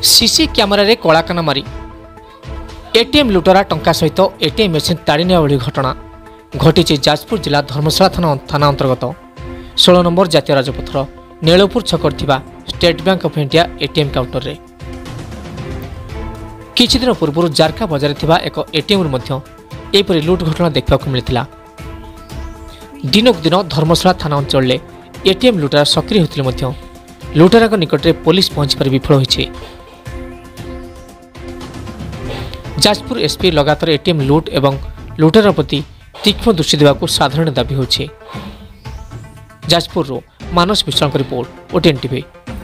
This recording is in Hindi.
सीसी क्यामेरा कलाकाना मारी एटीएम लुटरा टंका सहित एटीएम मेसीन ताड़ी नेवा घटना घटी जाजपुर जिला धर्मशाला थाना अंतर्गत 16 नंबर जातीय राजपथर नीलपुर छक State Bank of India ATM counter रे किछि दिन पूर्व जारका बजार एक एटीएम एपरी लुट घटना देखा मिलता। दिनक दिन धर्मशाला थाना अंचल एटीएम लुटेरा सक्रिय होते लुटेरा निकट में पुलिस पहुंचबार विफल होइछे। जाजपुर एसपी लगातार एटीएम लुट एवं लुटेरा प्रति तीक्ष्ण दृष्टि देवाक साधारण दाबी होइछे। जाजपुर मानस विश्राम रिपोर्ट ओटीएन टीवी।